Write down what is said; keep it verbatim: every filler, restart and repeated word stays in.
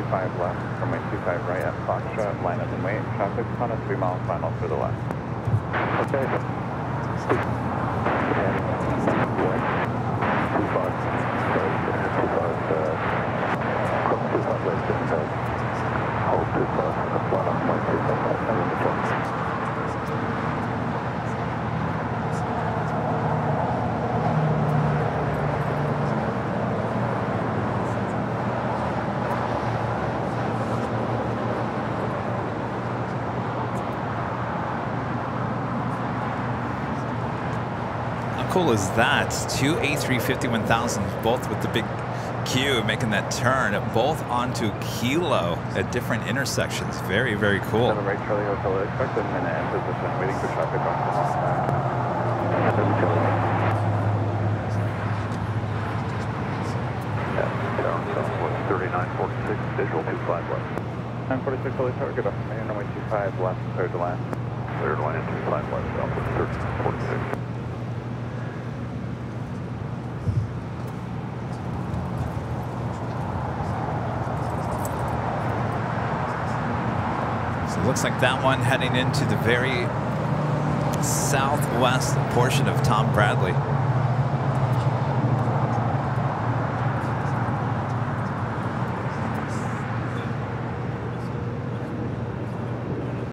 five left, runway two five right at Foxtrot, line up and wait. Traffic's on a three mile final for the left. Okay. How cool is that? Two A three fifty one thousands, both with the big Q making that turn, both onto Kilo at different intersections. Very, very cool. Seven right, Charlie Hotel, expect a minute in position, waiting for traffic off the hostile. thirty-nine forty-six, visual two five left. nine forty-six, Charlie Tower, good afternoon, runway two five left, third to last. Third line, two five left, Alpha thirteen forty-six. So it looks like that one heading into the very southwest portion of Tom Bradley.